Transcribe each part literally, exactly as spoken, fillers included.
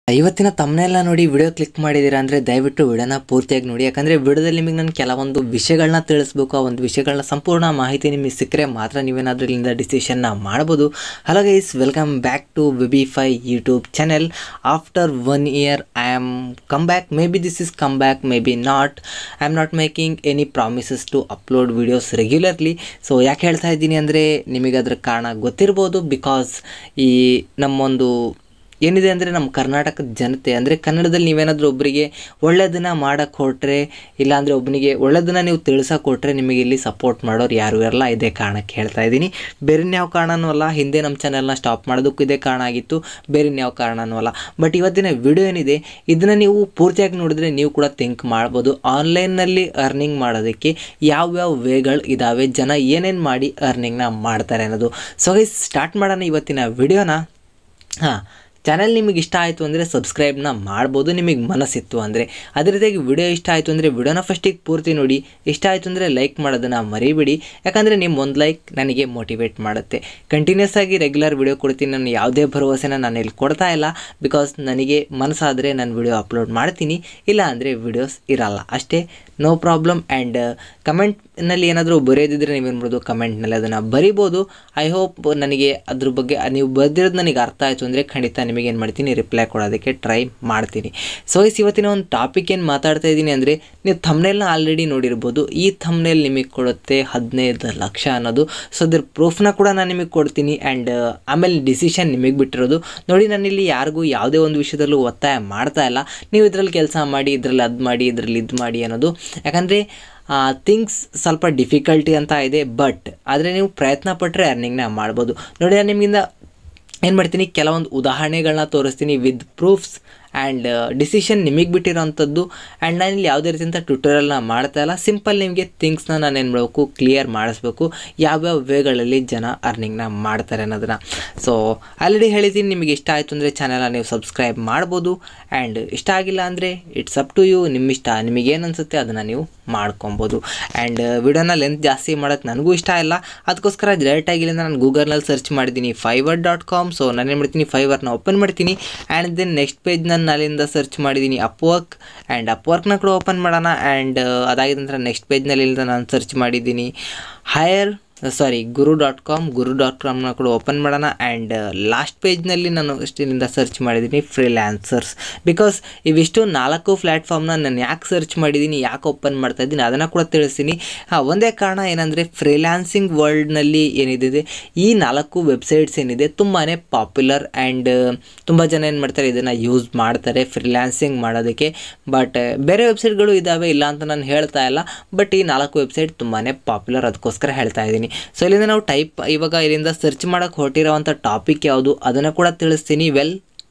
ಇವತ್ತಿನ ತಮ್ಮನೆಲ್ಲ ನೋಡಿ video click ಮಾಡಿದ್ದೀರಾ ಅಂದರೆ ದಯವಿಟ್ಟು ವಿಡಿಯೋನ ಪೂರ್ತಿಯಾಗಿ ನೋಡಿ. ಯಾಕಂದರೆ ವಿಡಿಯೋದಲ್ಲಿ ನಿಮಗೆ ನಾನು ಕೆಲವೊಂದು ವಿಷಯಗಳನ್ನ ತಿಳಿಸ್ಬೇಕು. ಆ ಒಂದು ವಿಷಯಗಳನ್ನ ಸಂಪೂರ್ಣ ಮಾಹಿತಿ ನಿಮಗೆ ಸಿಕ್ಕರೆ ಮಾತ್ರ ನೀವೇನಾದರೂ ಇಲ್ಲಿಂದ ಡಿಸಿಷನ್ನ ಮಾಡ್ಬೋದು. Hello guys, welcome back to WeBify YouTube channel. After one year I am come back. Maybe this is come back, maybe not. I am not making any promises to upload videos regularly. So ಯಾಕೆ ಹೇಳ್ತಾ ಇದ್ದೀನಿ ಅಂದರೆ ನಿಮಗೆ ಅದರ ಕಾರಣ ಗೊತ್ತಿರ್ಬೋದು. Because ಈ ನಮ್ಮೊಂದು ಏನಿದೆ ಅಂದರೆ ನಮ್ಮ ಕರ್ನಾಟಕದ ಜನತೆ ಅಂದರೆ ಕನ್ನಡದಲ್ಲಿ ನೀವೇನಾದರೂ ಒಬ್ಬರಿಗೆ ಒಳ್ಳೆಯದನ್ನು ಮಾಡೋಕ್ಕೆ ಹೊರಟ್ರೆ, ಇಲ್ಲಾಂದರೆ ಒಬ್ಬನಿಗೆ ಒಳ್ಳೆಯದನ್ನು ನೀವು ತಿಳಿಸೋಕೆ ಕೊಟ್ಟರೆ ನಿಮಗೆ ಇಲ್ಲಿ ಸಪೋರ್ಟ್ ಮಾಡೋರು ಯಾರು ಇರಲ್ಲ. ಇದೇ ಕಾರಣಕ್ಕೆ ಹೇಳ್ತಾ ಇದ್ದೀನಿ, ಬೇರೆ ಯಾವ ಕಾರಣನೂ ಅಲ್ಲ. ಹಿಂದೆ ನಮ್ಮ ಚಾನಲ್ನ ಸ್ಟಾಪ್ ಮಾಡೋದಕ್ಕೂ ಇದೇ ಕಾರಣ ಆಗಿತ್ತು, ಬೇರೆ ಯಾವ ಕಾರಣನೂ ಅಲ್ಲ. ಬಟ್ ಇವತ್ತಿನ ವಿಡಿಯೋ ಏನಿದೆ ಇದನ್ನು ನೀವು ಪೂರ್ತಿಯಾಗಿ ನೋಡಿದ್ರೆ ನೀವು ಕೂಡ ಥಿಂಕ್ ಮಾಡ್ಬೋದು, ಆನ್ಲೈನ್ನಲ್ಲಿ ಅರ್ನಿಂಗ್ ಮಾಡೋದಕ್ಕೆ ಯಾವ್ಯಾವ ವೇಗಳು ಇದ್ದಾವೆ, ಜನ ಏನೇನು ಮಾಡಿ ಅರ್ನಿಂಗ್ನ ಮಾಡ್ತಾರೆ ಅನ್ನೋದು. ಸೊ ಗೈಸ್, ಸ್ಟಾರ್ಟ್ ಮಾಡೋಣ ಇವತ್ತಿನ ವಿಡಿಯೋನ. ಹಾಂ, ಚಾನಲ್ ನಿಮಗೆ ಇಷ್ಟ ಆಯಿತು ಅಂದರೆ ಸಬ್ಸ್ಕ್ರೈಬ್ನ ಮಾಡ್ಬೋದು, ನಿಮಗೆ ಮನಸ್ಸಿತ್ತು ಅಂದರೆ. ಅದೇ ರೀತಿಯಾಗಿ ವಿಡಿಯೋ ಇಷ್ಟ ಆಯಿತು ಅಂದರೆ ವಿಡಿಯೋನ ಫಸ್ಟಿಗೆ ಪೂರ್ತಿ ನೋಡಿ. ಇಷ್ಟ ಆಯಿತು ಅಂದರೆ ಲೈಕ್ ಮಾಡೋದನ್ನು ಮರಿಬೇಡಿ, ಯಾಕಂದರೆ ನಿಮ್ಮ ಒಂದು ಲೈಕ್ ನನಗೆ ಮೋಟಿವೇಟ್ ಮಾಡುತ್ತೆ. ಕಂಟಿನ್ಯೂಸ್ ಆಗಿ ರೆಗ್ಯುಲರ್ ವಿಡಿಯೋ ಕೊಡ್ತೀನಿ. ನಾನು ಯಾವುದೇ ಭರವಸೆನ ನಾನು ಇಲ್ಲಿ ಕೊಡ್ತಾ ಇಲ್ಲ. ಬಿಕಾಸ್ ನನಗೆ ಮನಸ್ಸಾದರೆ ನಾನು ವಿಡಿಯೋ ಅಪ್ಲೋಡ್ ಮಾಡ್ತೀನಿ, ಇಲ್ಲ ಅಂದರೆ ವಿಡಿಯೋಸ್ ಇರಲ್ಲ ಅಷ್ಟೇ. No problem. ಆ್ಯಂಡ್ ಕಮೆಂಟ್ನಲ್ಲಿ ಏನಾದರೂ ಬರೆಯೋದಿದ್ರೆ ನೀವೇನು ಮಾಡೋದು, ಕಮೆಂಟ್ನಲ್ಲಿ ಅದನ್ನು ಬರಿಬೋದು. ಐ ಹೋಪ್ ನನಗೆ ಅದ್ರ ಬಗ್ಗೆ ನೀವು ಬರೆದಿರೋದು ನನಗೆ ಅರ್ಥ ಆಯಿತು ಅಂದರೆ ಖಂಡಿತ ನಿಮಗೆ ಏನು ಮಾಡ್ತೀನಿ, ರಿಪ್ಲೈ ಕೊಡೋದಕ್ಕೆ ಟ್ರೈ ಮಾಡ್ತೀನಿ. ಸೊ ಇಸ್ ಇವತ್ತಿನ ಒಂದು ಟಾಪಿಕ್ ಏನು ಮಾತಾಡ್ತಾ ಇದ್ದೀನಿ ಅಂದರೆ, ನೀವು ಥಂಬ್ನೇಲ್ನ ಆಲ್ರೆಡಿ ನೋಡಿರ್ಬೋದು. ಈ ಥಂಬ್ನೇಲ್ ನಿಮಗೆ ಕೊಡುತ್ತೆ ಹದಿನೈದು ಲಕ್ಷ ಅನ್ನೋದು. ಸೊ ಅದ್ರ ಪ್ರೂಫ್ನ ಕೂಡ ನಾನು ನಿಮಗೆ ಕೊಡ್ತೀನಿ. ಆ್ಯಂಡ್ ಆಮೇಲೆ ಡಿಸಿಷನ್ ನಿಮಗೆ ಬಿಟ್ಟಿರೋದು. ನೋಡಿ, ನಾನಿಲ್ಲಿ ಯಾರಿಗೂ ಯಾವುದೇ ಒಂದು ವಿಷಯದಲ್ಲೂ ಒತ್ತಾಯ ಮಾಡ್ತಾ ಇಲ್ಲ, ನೀವು ಇದರಲ್ಲಿ ಕೆಲಸ ಮಾಡಿ, ಇದರಲ್ಲಿ ಅದು ಮಾಡಿ, ಇದರಲ್ಲಿ ಇದು ಮಾಡಿ ಅನ್ನೋದು. ಯಾಕಂದರೆ ಥಿಂಗ್ಸ್ ಸ್ವಲ್ಪ ಡಿಫಿಕಲ್ಟಿ ಅಂತ ಇದೆ, ಬಟ್ ಆದರೆ ನೀವು ಪ್ರಯತ್ನ ಪಟ್ಟರೆ ಅರ್ನಿಂಗ್ನ ಮಾಡ್ಬೋದು. ನೋಡಿ, ನಾನು ನಿಮಗಿಂದ ಏನು ಮಾಡ್ತೀನಿ, ಕೆಲವೊಂದು ಉದಾಹರಣೆಗಳನ್ನ ತೋರಿಸ್ತೀನಿ ವಿತ್ ಪ್ರೂಫ್ಸ್. ಆ್ಯಂಡ್ ಡಿಸಿಷನ್ ನಿಮಗೆ ಬಿಟ್ಟಿರೋವಂಥದ್ದು. ಆ್ಯಂಡ್ ನಾನು ಇಲ್ಲಿ ಯಾವುದೇ ರೀತಿಯಂಥ ಟ್ಯೂಟೋರಿಯಲ್ನ ಮಾಡ್ತಾ ಇಲ್ಲ. ಸಿಂಪಲ್ ನಿಮಗೆ ಥಿಂಗ್ಸ್ನ ನಾನು ಏನು ಮಾಡಬೇಕು, ಕ್ಲಿಯರ್ ಮಾಡಿಸ್ಬೇಕು, ಯಾವ್ಯಾವ ವೇಗಳಲ್ಲಿ ಜನ ಅರ್ನಿಂಗ್ನ ಮಾಡ್ತಾರೆ ಅನ್ನೋದನ್ನು. ಸೊ ಆಲ್ರೆಡಿ ಹೇಳಿದ್ದೀನಿ, ನಿಮಗೆ ಇಷ್ಟ ಆಯಿತು ಅಂದರೆ ಚಾನಲ್ನ ನೀವು ಸಬ್ಸ್ಕ್ರೈಬ್ ಮಾಡ್ಬೋದು. ಆ್ಯಂಡ್ ಇಷ್ಟ ಆಗಿಲ್ಲ ಅಂದರೆ ಇಟ್ಸ್ ಅಪ್ ಟು ಯು, ನಿಮ್ಮ ಇಷ್ಟ. ನಿಮಗೇನು ಅನಿಸುತ್ತೆ ಅದನ್ನು ನೀವು ಮಾಡ್ಕೊಬೋದು. ಆ್ಯಂಡ್ ವಿಡಿಯೋನ ಲೆಂತ್ ಜಾಸ್ತಿ ಮಾಡೋಕ್ಕೆ ನನಗೂ ಇಷ್ಟ ಇಲ್ಲ. ಅದಕ್ಕೋಸ್ಕರ ಡೈರೆಕ್ಟಾಗಿಲ್ಲಿಂದ ನಾನು ಗೂಗಲ್ನಲ್ಲಿ ಸರ್ಚ್ ಮಾಡಿದ್ದೀನಿ ಫೈವರ್ ಡಾಟ್ ಕಾಮ್. ಸೊ ನಾನು ಏನು ಮಾಡ್ತೀನಿ, ಫೈವರ್ನ ಓಪನ್ ಮಾಡ್ತೀನಿ. ಆ್ಯಂಡ್ ದೆನ್ ನೆಕ್ಸ್ಟ್ ಪೇಜ್ ನಾನು ಅಲ್ಲಿಂದ ಸರ್ಚ್ ಮಾಡಿದ್ದೀನಿ ಅಪ್ವರ್ಕ್. ಆ್ಯಂಡ್ ಅಪ್ವರ್ಕ್ನ ಕೂಡ ಓಪನ್ ಮಾಡೋಣ. ಆ್ಯಂಡ್ ಅದಾಗಿದ ನಂತರ ನೆಕ್ಸ್ಟ್ ಪೇಜ್ನಲ್ಲಿ ನಾನು ಸರ್ಚ್ ಮಾಡಿದ್ದೀನಿ hire sorry Guru dot com. Guru dot ಕಾಮ್ನ ಕೂಡ ಓಪನ್ ಮಾಡೋಣ. ಆ್ಯಂಡ್ ಲಾಸ್ಟ್ ಪೇಜ್ನಲ್ಲಿ ನಾನು ಇಷ್ಟಿನಿಂದ ಸರ್ಚ್ ಮಾಡಿದ್ದೀನಿ ಫ್ರೀಲ್ಯಾನ್ಸರ್ಸ್. ಬಿಕಾಸ್ ಇವಿಷ್ಟು ನಾಲ್ಕು ಪ್ಲ್ಯಾಟ್ಫಾರ್ಮ್ನ ನಾನು ಯಾಕೆ ಸರ್ಚ್ ಮಾಡಿದ್ದೀನಿ, ಯಾಕೆ ಓಪನ್ ಮಾಡ್ತಾ ಇದ್ದೀನಿ ಅದನ್ನು ಕೂಡ ತಿಳಿಸ್ತೀನಿ. ಹಾಂ, ಒಂದೇ ಕಾರಣ ಏನಂದರೆ ಫ್ರೀಲ್ಯಾನ್ಸಿಂಗ್ ವರ್ಲ್ಡ್ನಲ್ಲಿ ಏನಿದೆ, ಈ ನಾಲ್ಕು ವೆಬ್ಸೈಟ್ಸ್ ಏನಿದೆ ತುಂಬಾ ಪಾಪ್ಯುಲರ್. ಆ್ಯಂಡ್ ತುಂಬ ಜನ ಏನು ಮಾಡ್ತಾರೆ, ಇದನ್ನು ಯೂಸ್ ಮಾಡ್ತಾರೆ ಫ್ರೀಲ್ಯಾನ್ಸಿಂಗ್ ಮಾಡೋದಕ್ಕೆ. ಬಟ್ ಬೇರೆ ವೆಬ್ಸೈಟ್ಗಳು ಇದ್ದಾವೆ, ಇಲ್ಲ ಅಂತ ನಾನು ಹೇಳ್ತಾ ಇಲ್ಲ. ಬಟ್ ಈ ನಾಲ್ಕು ವೆಬ್ಸೈಟ್ ತುಂಬಾ ಪಾಪ್ಯುಲರ್, ಅದಕ್ಕೋಸ್ಕರ ಹೇಳ್ತಾ ಇದ್ದೀನಿ. ಸೊ ಇಲ್ಲಿಂದ ನಾವು ಟೈಪ್ ಇವಾಗ ಇಲ್ಲಿಂದ ಸರ್ಚ್ ಮಾಡೋಕ್ಕೆ ಹೊರಟಿರೋವಂಥ ಟಾಪಿಕ್ ಯಾವುದು ಅದನ್ನು ಕೂಡ ತಿಳಿಸ್ತೀನಿ. ವೆಲ್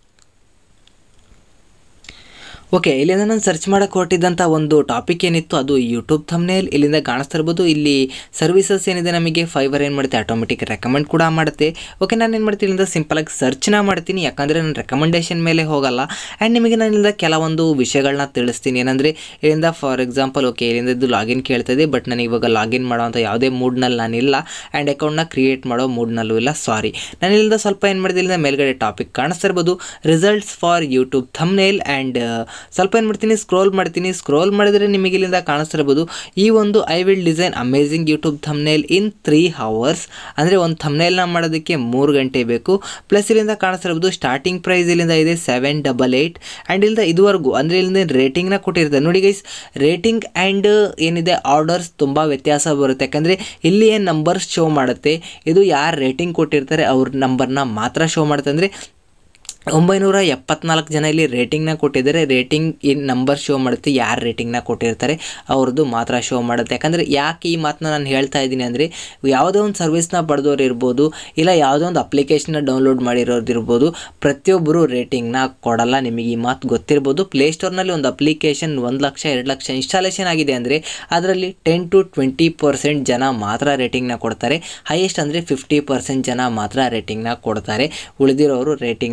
ಓಕೆ, ಇಲ್ಲಿಂದ ನಾನು ಸರ್ಚ್ ಮಾಡೋಕ್ಕೆ ಹೊರಟಿದ್ದಂಥ ಒಂದು ಟಾಪಿಕ್ ಏನಿತ್ತು ಅದು ಯೂಟ್ಯೂಬ್ ಥಂಬ್ನೇಲ್. ಇಲ್ಲಿಂದ ಕಾಣಿಸ್ತಾ ಇರ್ಬೋದು. ಇಲ್ಲಿ ಸರ್ವಿಸಸ್ ಏನಿದೆ ನಮಗೆ ಫೈವರ್ ಏನು ಮಾಡುತ್ತೆ, ಆಟೋಮೆಟಿಕ್ ರೆಕಮೆಂಡ್ ಕೂಡ ಮಾಡುತ್ತೆ. ಓಕೆ, ನಾನು ಏನು ಮಾಡ್ತೀನಿ, ಇಲ್ಲಿಂದ ಸಿಂಪಲಾಗಿ ಸರ್ಚ್ನ ಮಾಡ್ತೀನಿ, ಯಾಕಂದರೆ ನಾನು ರೆಕಮೆಂಡೇಷನ್ ಮೇಲೆ ಹೋಗಲ್ಲ. ಆ್ಯಂಡ್ ನಿಮಗೆ ನಾನು ಇಲ್ಲಿಂದ ಕೆಲವೊಂದು ವಿಷಯಗಳನ್ನ ತಿಳಿಸ್ತೀನಿ. ಏನಂದರೆ ಇಲ್ಲಿಂದ ಫಾರ್ ಎಕ್ಸಾಂಪಲ್, ಓಕೆ ಇಲ್ಲಿಂದ ಇದು ಲಾಗಿನ್ ಕೇಳ್ತಾಯಿದೆ, ಬಟ್ ನನಗೆ ಇವಾಗ ಲಾಗಿನ್ ಮಾಡೋವಂಥ ಯಾವುದೇ ಮೂಡ್ನಲ್ಲಿ ನಾನಿಲ್ಲ. ಆ್ಯಂಡ್ ಅಕೌಂಟ್ನ ಕ್ರಿಯೇಟ್ ಮಾಡೋ ಮೂಡ್ನಲ್ಲೂ ಇಲ್ಲ, ಸಾರಿ. ನಾನು ಇಲ್ಲಿಂದ ಸ್ವಲ್ಪ ಏನು ಮಾಡಿದೆ, ಇಲ್ಲಿಂದ ಮೇಲ್ಗಡೆ ಟಾಪಿಕ್ ಕಾಣಿಸ್ತಾ ಇರ್ಬೋದು, results for YouTube thumbnail. And ಸ್ವಲ್ಪ ಏನು ಮಾಡ್ತೀನಿ, ಸ್ಕ್ರೋಲ್ ಮಾಡ್ತೀನಿ. ಸ್ಕ್ರೋಲ್ ಮಾಡಿದರೆ ನಿಮಗೆ ಇಲ್ಲಿಂದ ಕಾಣಿಸ್ತಿರ್ಬೋದು ಈ ಒಂದು I will design amazing YouTube thumbnail in three hours. ಅಂದರೆ ಒಂದು ಥಂಬ್ನೇಲ್ನ ಮಾಡೋದಕ್ಕೆ ಮೂರು ಗಂಟೆ ಬೇಕು. ಪ್ಲಸ್ ಇಲ್ಲಿಂದ ಕಾಣಿಸ್ತಿರ್ಬೋದು ಸ್ಟಾರ್ಟಿಂಗ್ ಪ್ರೈಸ್ ಇಲ್ಲಿಂದ ಇದೆ ಸೆವೆನ್ ಡಬಲ್ ಏಯ್ಟ್. ಆ್ಯಂಡ್ ಇಲ್ಲಿಂದ ಇದುವರೆಗೂ ಅಂದರೆ ಇಲ್ಲಿಂದ ರೇಟಿಂಗ್ನ ಕೊಟ್ಟಿರ್ತಾರೆ. ನೋಡಿ ಗೈಸ್, ರೇಟಿಂಗ್ ಆ್ಯಂಡ್ ಏನಿದೆ ಆರ್ಡರ್ಸ್ ತುಂಬ ವ್ಯತ್ಯಾಸ ಬರುತ್ತೆ. ಯಾಕಂದರೆ ಇಲ್ಲಿ ಏನು ನಂಬರ್ಸ್ ಶೋ ಮಾಡುತ್ತೆ, ಇದು ಯಾರು ರೇಟಿಂಗ್ ಕೊಟ್ಟಿರ್ತಾರೆ ಅವ್ರ ನಂಬರ್ನ ಮಾತ್ರ ಶೋ ಮಾಡುತ್ತೆ. ಅಂದರೆ ಒಂಬೈನೂರ ಎಪ್ಪತ್ನಾಲ್ಕು ಜನ ಇಲ್ಲಿ ರೇಟಿಂಗ್ನ ಕೊಟ್ಟಿದ್ದಾರೆ. ರೇಟಿಂಗ್ ಇನ್ ನಂಬರ್ ಶೋ ಮಾಡುತ್ತೆ, ಯಾರು ರೇಟಿಂಗ್ನ ಕೊಟ್ಟಿರ್ತಾರೆ ಅವ್ರದ್ದು ಮಾತ್ರ ಶೋ ಮಾಡುತ್ತೆ. ಯಾಕಂದರೆ ಯಾಕೆ ಈ ಮಾತನ್ನ ನಾನು ಹೇಳ್ತಾ ಇದ್ದೀನಿ ಅಂದರೆ, ಯಾವುದೋ ಒಂದು ಸರ್ವಿಸ್ನ ಪಡೆದವ್ರು ಇರ್ಬೋದು, ಇಲ್ಲ ಯಾವುದೋ ಒಂದು ಅಪ್ಲಿಕೇಶನ್ನ ಡೌನ್ಲೋಡ್ ಮಾಡಿರೋದು ಇರ್ಬೋದು, ಪ್ರತಿಯೊಬ್ಬರು ರೇಟಿಂಗ್ನ ಕೊಡಲ್ಲ. ನಿಮಗೆ ಈ ಮಾತು ಗೊತ್ತಿರ್ಬೋದು. ಪ್ಲೇಸ್ಟೋರ್ನಲ್ಲಿ ಒಂದು ಅಪ್ಲಿಕೇಶನ್ ಒಂದು ಲಕ್ಷ ಎರಡು ಲಕ್ಷ ಇನ್ಸ್ಟಾಲೇಷನ್ ಆಗಿದೆ ಅಂದರೆ ಅದರಲ್ಲಿ ಟೆನ್ ಟು ಟ್ವೆಂಟಿ ಪರ್ಸೆಂಟ್ ಜನ ಮಾತ್ರ ರೇಟಿಂಗ್ನ ಕೊಡ್ತಾರೆ. ಹೈಯೆಸ್ಟ್ ಅಂದರೆ ಫಿಫ್ಟಿ ಪರ್ಸೆಂಟ್ ಜನ ಮಾತ್ರ ರೇಟಿಂಗ್ನ ಕೊಡ್ತಾರೆ. ಉಳಿದಿರೋರು ರೇಟಿಂಗ್ನ ಕೊಡಲ್ಲ.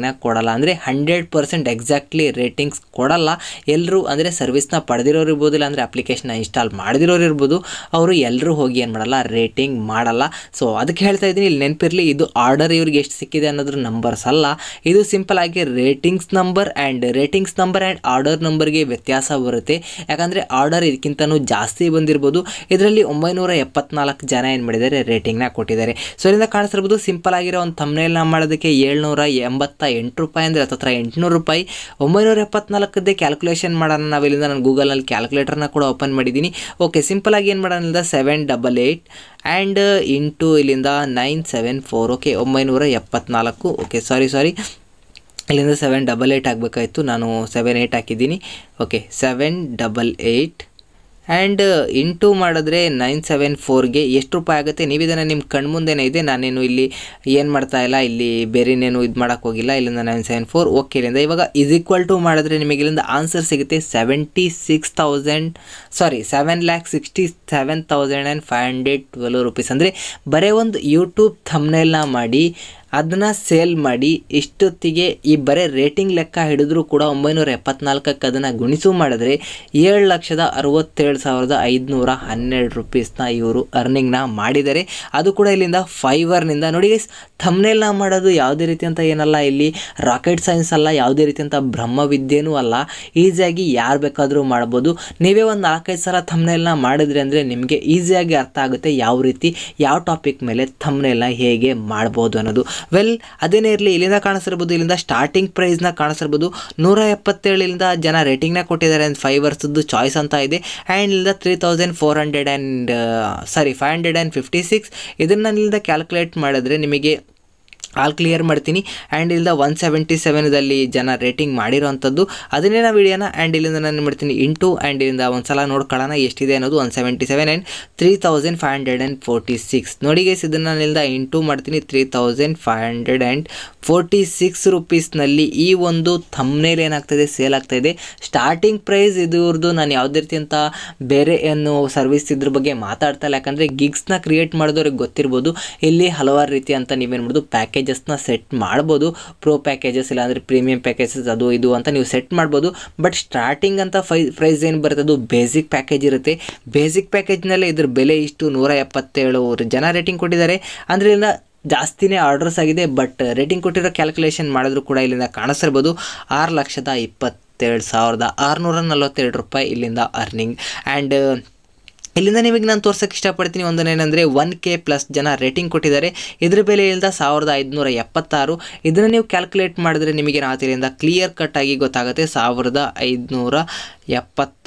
ಮಾಡಲ್ಲ, ಅಂದರೆ ಹಂಡ್ರೆಡ್ ಪರ್ಸೆಂಟ್ ಎಕ್ಸಾಕ್ಟ್ಲಿ ರೇಟಿಂಗ್ಸ್ ಕೊಡಲ್ಲ. ಎಲ್ಲರೂ ಅಂದರೆ ಸರ್ವಿಸ್ನ ಪಡೆದಿರೋರು ಇರ್ಬೋದು, ಇಲ್ಲ ಅಂದರೆ ಅಪ್ಲಿಕೇಶನ್ನ ಇನ್ಸ್ಟಾಲ್ ಮಾಡಿದಿರೋರು ಇರ್ಬೋದು, ಅವರು ಎಲ್ಲರೂ ಹೋಗಿ ಏನು ಮಾಡಲ್ಲ, ರೇಟಿಂಗ್ ಮಾಡಲ್ಲ. ಸೊ ಅದಕ್ಕೆ ಹೇಳ್ತಾ ಇದ್ದೀನಿ, ಇಲ್ಲಿ ನೆನಪಿರಲಿ, ಇದು ಆರ್ಡರ್ ಇವ್ರಿಗೆ ಎಷ್ಟು ಸಿಕ್ಕಿದೆ ಅನ್ನೋದ್ರ ನಂಬರ್ಸ್ ಅಲ್ಲ, ಇದು ಸಿಂಪಲ್ ಆಗಿ ratings number and ratings number and order ನಂಬರ್ಗೆ ವ್ಯತ್ಯಾಸ ಬರುತ್ತೆ. ಯಾಕಂದರೆ ಆರ್ಡರ್ ಇದಕ್ಕಿಂತನೂ ಜಾಸ್ತಿ ಬಂದಿರ್ಬೋದು. ಇದರಲ್ಲಿ ಒಂಬೈನೂರ ಎಪ್ಪತ್ನಾಲ್ಕು ಜನ ಏನು ಮಾಡಿದ್ದಾರೆ, ರೇಟಿಂಗ್ನ ಕೊಟ್ಟಿದ್ದಾರೆ. ಸೊ ಇದರಿಂದ ಕಾಣಿಸ್ತಿರ್ಬೋದು, ಸಿಂಪಲ್ ಆಗಿರೋ ಒಂದು ಥಂಬ್ನೇಲ್ನ ಮಾಡೋದಕ್ಕೆ ಏಳ್ನೂರ ಎಂಬತ್ತ ಎಂಟು ರೂಪಾಯಿ ಅಂದರೆ ಹತ್ತತ್ರ ಎಂಟುನೂರು ರೂಪಾಯಿ. ಒಂಬೈನೂರ ಎಪ್ಪತ್ನಾಲ್ಕದ್ದೇ ಕ್ಯಾಲ್ಕುಲೇಷನ್ ಮಾಡೋಣ ನಾವು. ಇಲ್ಲಿಂದ ನಾನು ಗೂಗಲ್ನಲ್ಲಿ ಕ್ಯಾಲ್ಕುಲೇಟರ್ನ ಕೂಡ ಓಪನ್ ಮಾಡಿದ್ದೀನಿ. ಓಕೆ, ಸಿಂಪಲ್ ಆಗಿ ಏನು ಮಾಡೋಣ, ಇಲ್ಲಿಂದ seven double eight and into ಇಲ್ಲಿಂದ ನೈನ್ ಸೆವೆನ್ ಫೋರ್. ಓಕೆ, ಒಂಬೈನೂರ ಎಪ್ಪತ್ನಾಲ್ಕು. ಓಕೆ, ಸಾರಿ ಸಾರಿ ಇಲ್ಲಿಂದ ಸೆವೆನ್ ಡಬಲ್ ಏಯ್ಟ್ ಆಗಬೇಕಾಯಿತು, ನಾನು ಸೆವೆನ್ ಏಯ್ಟ್ ಹಾಕಿದ್ದೀನಿ. Okay, seven double eight and into ಮಾಡಿದ್ರೆ ನೈನ್ ಸೆವೆನ್ ಫೋರ್ಗೆ ಎಷ್ಟು ರೂಪಾಯಿ ಆಗುತ್ತೆ, ನೀವು ಇದನ್ನು ನಿಮ್ಮ ಕಣ್ಮುಂದೆನೇ ಇದೆ, ನಾನೇನು ಇಲ್ಲಿ ಏನು ಮಾಡ್ತಾ ಇಲ್ಲ, ಇಲ್ಲಿ ಬೇರೆನೇನು ಇದು ಮಾಡೋಕ್ಕೆ ಹೋಗಿಲ್ಲ. ಇಲ್ಲಿಂದ ನೈನ್ ಸೆವೆನ್ ಫೋರ್. ಓಕೆ, ಇಲ್ಲಿಂದ ಇವಾಗ ಇಸ್ ಈಕ್ವಲ್ ಟು ಮಾಡಿದ್ರೆ ನಿಮಗೆ ಇಲ್ಲಿಂದ ಆನ್ಸರ್ ಸಿಗುತ್ತೆ seventy six thousand sorry seven lakh sixty seven thousand and five hundred twelve rupees. ಅಂದರೆ ಬರೀ ಒಂದು ಯೂಟ್ಯೂಬ್ ಥಂಬ್ನೇಲ್ನ ಮಾಡಿ ಅದನ್ನು ಸೇಲ್ ಮಾಡಿ ಇಷ್ಟೊತ್ತಿಗೆ ಈ ಬರೀ ರೇಟಿಂಗ್ ಲೆಕ್ಕ ಹಿಡಿದ್ರೂ ಕೂಡ ಒಂಬೈನೂರ ಎಪ್ಪತ್ನಾಲ್ಕಕ್ಕೆ ಅದನ್ನು ಗುಣಿಸು ಮಾಡಿದ್ರೆ ಏಳು ಲಕ್ಷದ ಅರವತ್ತೇಳು ಸಾವಿರದ ಐದುನೂರ ಹನ್ನೆರಡು ರುಪೀಸ್ನ ಇವರು ಅರ್ನಿಂಗ್ನ ಮಾಡಿದ್ದಾರೆ. ಅದು ಕೂಡ ಇಲ್ಲಿಂದ ಫೈವರ್ನಿಂದ. ನೋಡಿ ಗೈಸ್, ಥಂಬ್ನೇಲ್ನ ಮಾಡೋದು ಯಾವುದೇ ರೀತಿ ಅಂತ ಏನಲ್ಲ, ಇಲ್ಲಿ ರಾಕೆಟ್ ಸೈನ್ಸ್ ಅಲ್ಲ, ಯಾವುದೇ ರೀತಿ ಅಂತ ಬ್ರಹ್ಮವಿದ್ಯೆನೂ ಅಲ್ಲ, ಈಸಿಯಾಗಿ ಯಾರು ಬೇಕಾದರೂ ಮಾಡ್ಬೋದು. ನೀವೇ ಒಂದು ನಾಲ್ಕೈದು ಸಲ ಥಂಬ್ನೇಲ್ನ ಮಾಡಿದ್ರಿ ಅಂದರೆ ನಿಮಗೆ ಈಸಿಯಾಗಿ ಅರ್ಥ ಆಗುತ್ತೆ ಯಾವ ರೀತಿ ಯಾವ ಟಾಪಿಕ್ ಮೇಲೆ ಥಂಬ್ನೇಲ್ನ ಹೇಗೆ ಮಾಡ್ಬೋದು ಅನ್ನೋದು. ವೆಲ್, ಅದೇನೇ ಇರಲಿ, ಇಲ್ಲಿಂದ ಕಾಣಿಸಿರ್ಬೋದು, ಇಲ್ಲಿಂದ ಸ್ಟಾರ್ಟಿಂಗ್ ಪ್ರೈಸ್ನ ಕಾಣಿಸಿರ್ಬೋದು, ನೂರ ಎಪ್ಪತ್ತೇಳರಿಂದ ಜನ ರೇಟಿಂಗ್ನ ಕೊಟ್ಟಿದ್ದಾರೆ. ಆ್ಯಂಡ್ ಫೈವರ್ಸ್ದು ಚಾಯ್ಸ್ ಅಂತ ಇದೆ. ಆ್ಯಂಡ್ ಇಲ್ಲಿಂದ three thousand four hundred and sorry five hundred and fifty six ಇದನ್ನು ಇಲ್ಲಿಂದ ಕ್ಯಾಲ್ಕುಲೇಟ್ ಮಾಡಿದ್ರೆ ನಿಮಗೆ ಆಲ್ ಕ್ಲಿಯರ್ ಮಾಡ್ತೀನಿ. ಆ್ಯಂಡ್ ಇಲ್ಲಿಂದ ಒನ್ ಸೆವೆಂಟಿ ಸೆವೆನ್ದಲ್ಲಿ ಜನ ರೇಟಿಂಗ್ ಮಾಡಿರೋವಂಥದ್ದು ಅದನ್ನೇ ನಾವು ವಿಡಿಯೋನ. ಆ್ಯಂಡ್ ಇಲ್ಲಿಂದ ನಾನು ಮಾಡ್ತೀನಿ ಇಂಟು, ಆ್ಯಂಡ್ ಇಲ್ಲಿಂದ ಒಂದು ಸಲ ನೋಡ್ಕೊಳ್ಳೋಣ ಎಷ್ಟಿದೆ ಅನ್ನೋದು. One seventy seven and three thousand five hundred and forty six ನೋಡಿ ಗೈಸ್, ಇದನ್ನು ನಾನು ಇಲ್ಲಿಂದ ಇಂಟು ಮಾಡ್ತೀನಿ. Three thousand five hundred and forty six ರುಪೀಸ್ನಲ್ಲಿ ಈ ಒಂದು ಥಂಬ್ನೇಲ್ ಏನಾಗ್ತಾಯಿದೆ, ಸೇಲ್ ಆಗ್ತಾಯಿದೆ. ಸ್ಟಾರ್ಟಿಂಗ್ ಪ್ರೈಸ್ ಇದ್ರದ್ದು ನಾನು ಯಾವುದೇ ರೀತಿ ಅಂತ ಬೇರೆ ಏನು ಸರ್ವಿಸ್ ಇದ್ರ ಬಗ್ಗೆ ಮಾತಾಡ್ತಾ ಇಲ್ಲ, ಯಾಕಂದರೆ ಗಿಗ್ಸ್ನ ಕ್ರಿಯೇಟ್ ಮಾಡಿದವ್ರಿಗೆ ಗೊತ್ತಿರ್ಬೋದು. ಇಲ್ಲಿ ಹಲವಾರು ರೀತಿ ಅಂತ ನೀವೇನು ಮಾಡೋದು, ಪ್ಯಾಕೇಜ್ ನ ಸೆಟ್ ಮಾಡ್ಬೋದು. ಪ್ರೋ ಪ್ಯಾಕೇಜಸ್ ಇಲ್ಲ ಅಂದರೆ ಪ್ರೀಮಿಯಂ ಪ್ಯಾಕೇಜಸ್ ಅದು ಇದು ಅಂತ ನೀವು ಸೆಟ್ ಮಾಡ್ಬೋದು. ಬಟ್ ಸ್ಟಾರ್ಟಿಂಗ್ ಅಂತ ಫೈ ಪ್ರೈಸ್ ಏನು ಬರುತ್ತೆ ಅದು ಬೇಸಿಕ್ ಪ್ಯಾಕೇಜ್ ಇರುತ್ತೆ. ಬೇಸಿಕ್ ಪ್ಯಾಕೇಜ್ನಲ್ಲೇ ಇದ್ರ ಬೆಲೆ ಇಷ್ಟು ನೂರ ಎಪ್ಪತ್ತೇಳು ಜನ ರೇಟಿಂಗ್ ಕೊಟ್ಟಿದ್ದಾರೆ. ಅಂದರೆ ಇಲ್ಲಿಂದ ಜಾಸ್ತಿನೇ ಆರ್ಡರ್ಸ್ ಆಗಿದೆ. ಬಟ್ ರೇಟಿಂಗ್ ಕೊಟ್ಟಿರೋ ಕ್ಯಾಲ್ಕುಲೇಷನ್ ಮಾಡಿದ್ರು ಕೂಡ ಇಲ್ಲಿಂದ ಕಾಣಿಸ್ತಿರ್ಬೋದು ಆರು ಲಕ್ಷದ ಇಪ್ಪತ್ತೇಳು ಸಾವಿರದ ಆರುನೂರ ನಲ್ವತ್ತೆರಡು ರೂಪಾಯಿ ಇಲ್ಲಿಂದ ಅರ್ನಿಂಗ್. ಆ್ಯಂಡ್ ಇಲ್ಲಿಂದ ನಿಮಗೆ ನಾನು ತೋರ್ಸೋಕ್ಕೆ ಇಷ್ಟಪಡ್ತೀನಿ ಒಂದನೇನೆಂದರೆ ಒನ್ ಕೆ ಪ್ಲಸ್ ಜನ ರೇಟಿಂಗ್ ಕೊಟ್ಟಿದ್ದಾರೆ. ಇದ್ರ ಬೆಲೆ ಇಲ್ಲಿಂದ ಸಾವಿರದ ಐದುನೂರ ಎಪ್ಪತ್ತಾರು. ಇದನ್ನು ನೀವು ಕ್ಯಾಲ್ಕುಲೇಟ್ ಮಾಡಿದ್ರೆ ನಿಮಗೆ ನಾವು ಇಲ್ಲಿಂದ ಕ್ಲಿಯರ್ ಕಟ್ ಆಗಿ ಗೊತ್ತಾಗುತ್ತೆ ಸಾವಿರದ ಐದುನೂರ ಎಪ್ಪತ್ತ